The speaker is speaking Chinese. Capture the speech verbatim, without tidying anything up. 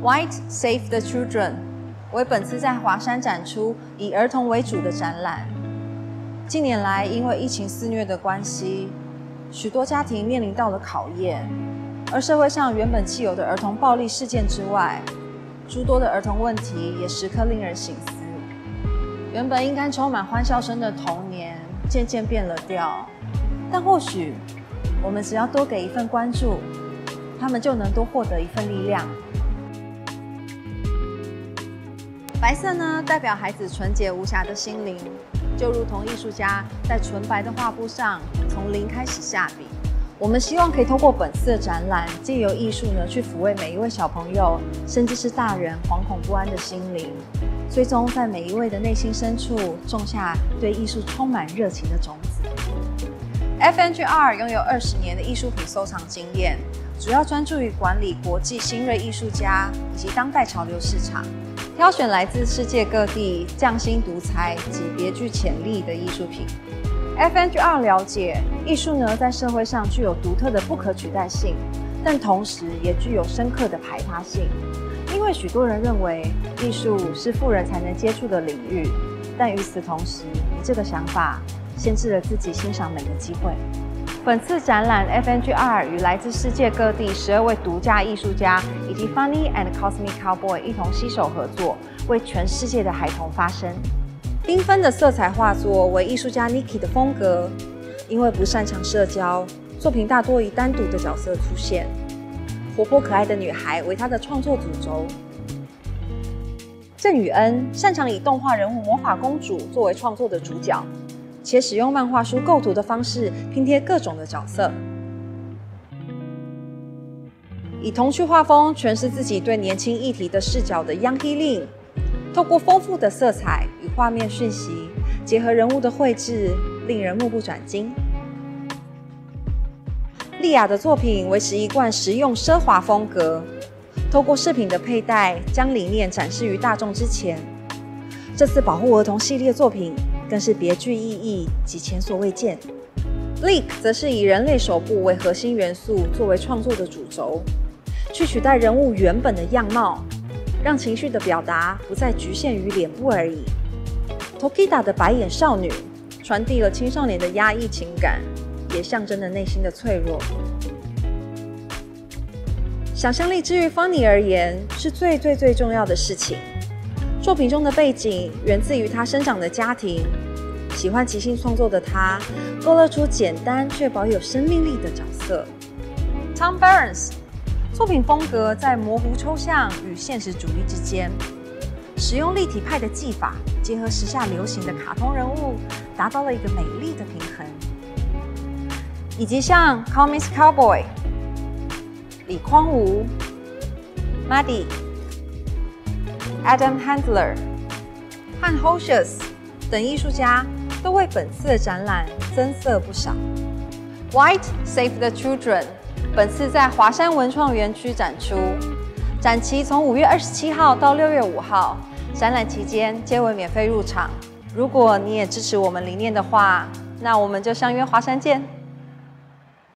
White Save the Children 为本次在华山展出以儿童为主的展览。近年来，因为疫情肆虐的关系，许多家庭面临到了考验，而社会上原本既有的儿童暴力事件之外，诸多的儿童问题也时刻令人省思。原本应该充满欢笑声的童年，渐渐变了调。但或许，我们只要多给一份关注，他们就能多获得一份力量。白色呢，代表孩子纯洁无瑕的心灵，就如同艺术家在纯白的画布上从零开始下笔。我们希望可以透过本次的展览，借由艺术呢，去抚慰每一位小朋友，甚至是大人惶恐不安的心灵，最终在每一位的内心深处种下对艺术充满热情的种子。F N G R 拥有二十年的艺术品收藏经验，主要专注于管理国际新锐艺术家以及当代潮流市场，挑选来自世界各地匠心独裁及别具潜力的艺术品。F N G R 了解，艺术呢在社会上具有独特的不可取代性，但同时也具有深刻的排他性。因为许多人认为艺术是富人才能接触的领域，但与此同时，你这个想法限制了自己欣赏美的机会。本次展览 F N G R 与来自世界各地十二位独家艺术家以及 Funny and Cosmic Cowboy 一同携手合作，为全世界的孩童发声。缤纷的色彩画作为艺术家 Niki 的风格，因为不擅长社交，作品大多以单独的角色出现。活泼可爱的女孩为他的创作主轴。郑宇恩擅长以动画人物魔法公主作为创作的主角，且使用漫画书构图的方式拼贴各种的角色，以童趣画风诠释自己对年轻议题的视角的 Yang He Lin， 透过丰富的色彩与画面讯息，结合人物的绘制，令人目不转睛。丽雅的作品维持一贯实用奢华风格，透过饰品的佩戴，将理念展示于大众之前。这次保护儿童系列作品更是别具意义及前所未见。Bleak 则是以人类手部为核心元素作为创作的主轴，去取代人物原本的样貌，让情绪的表达不再局限于脸部而已。Tokita 的白眼少女传递了青少年的压抑情感，也象征了内心的脆弱。想象力之于 Funny 而言，是最最最重要的事情。作品中的背景源自于他生长的家庭，喜欢即兴创作的他，勾勒出简单却保有生命力的角色。Tom Barons 作品风格在模糊抽象与现实主义之间，使用立体派的技法，结合时下流行的卡通人物，达到了一个美丽的平衡。以及像 Comic Cowboy、李匡吾、Maddie、Adam Handler 和 Hosius 等艺术家都为本次的展览增色不少。White Save the Children 本次在华山文创园区展出，展期从五月二十七号到六月五号，展览期间皆为免费入场。如果你也支持我们理念的话，那我们就相约华山见。